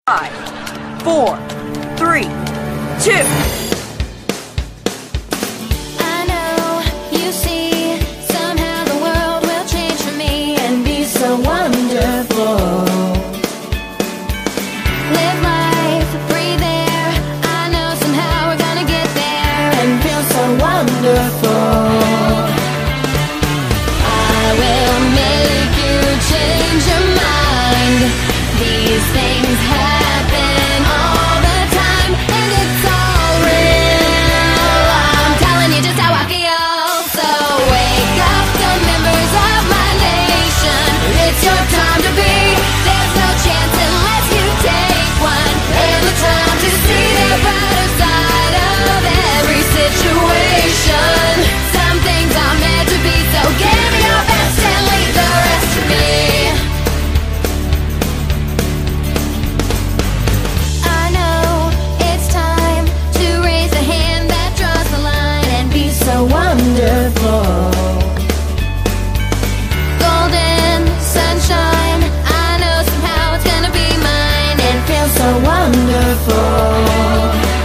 5, 4, 3, 2. I know you see, somehow the world will change for me and be so wonderful. Live life, breathe air. I know somehow we're gonna get there and feel so wonderful. I will make you change your mind. These things happen all the time, and it's all real. I'm telling you just how I feel. So wake up, the members of my nation. It's your time to be. There's no chance unless you take one. And the time to see the brighter side of every situation. Some things are meant to be, so give your best and leave the rest to me. I know it's time to raise a hand that draws the line and be so wonderful. Golden sunshine, I know somehow it's gonna be mine and feel so wonderful.